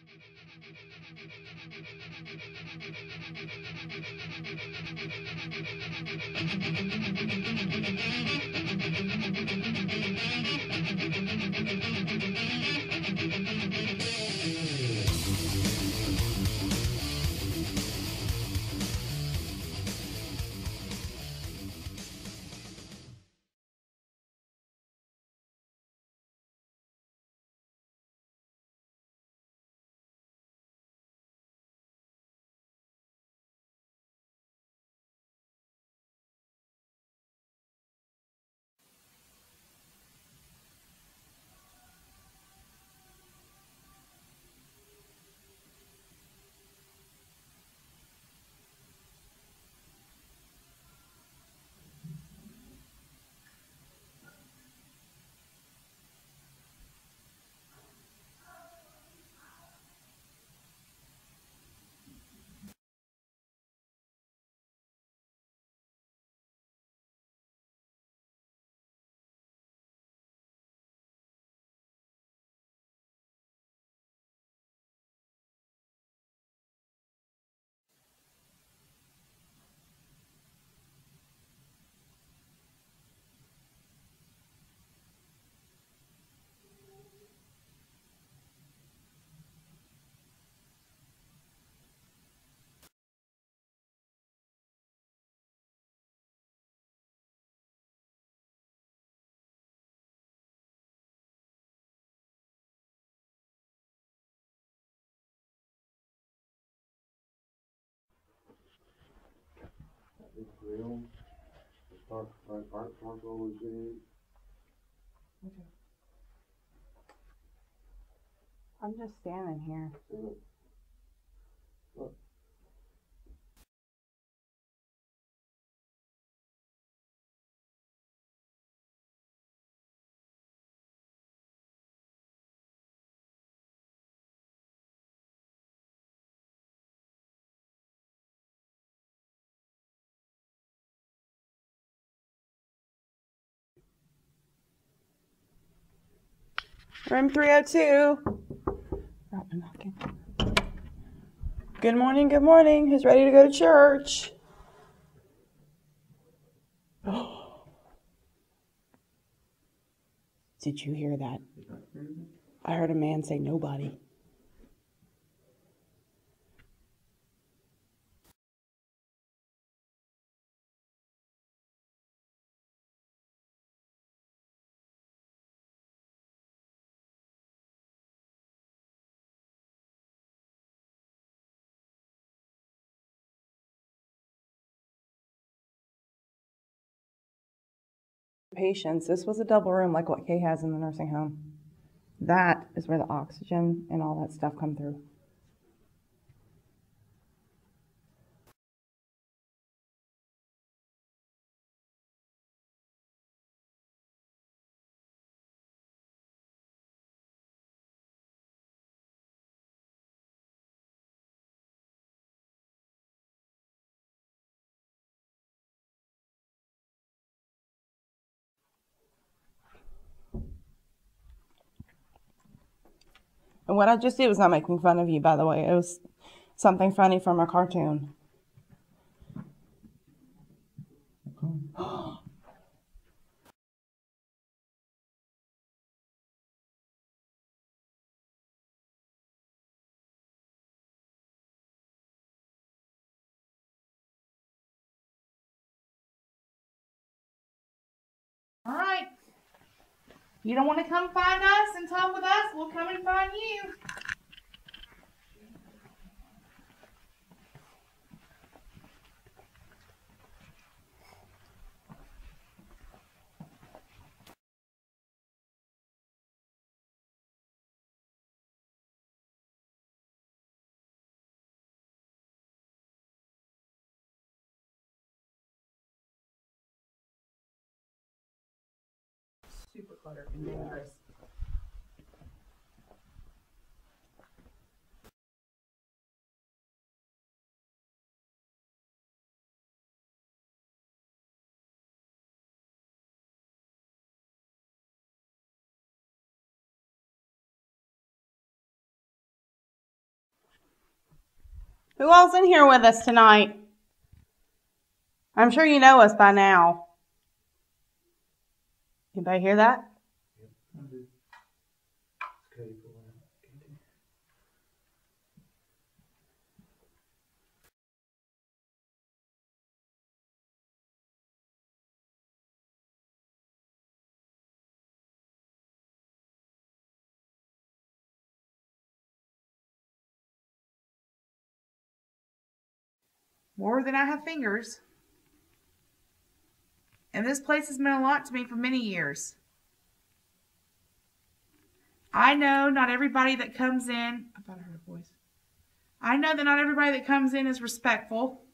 It's real. The park marshal is in. Okay. I'm just standing here. Look. Look. Room 302. Oh, I'm knocking. Good morning, good morning. Who's ready to go to church? Did you hear that? I heard a man say nobody. Patients. This was a double room like what Kay has in the nursing home. That is where the oxygen and all that stuff come through. And what I just did was not making fun of you, by the way. It was something funny from a cartoon. All right. You don't want to come find us and talk with us? We'll come and find you. Super cluttered and dangerous. Who all's in here with us tonight? I'm sure you know us by now. Anybody hear that? More than I have fingers. And this place has meant a lot to me for many years. I know not everybody that comes in, I thought I heard a voice. I know that not everybody that comes in is respectful.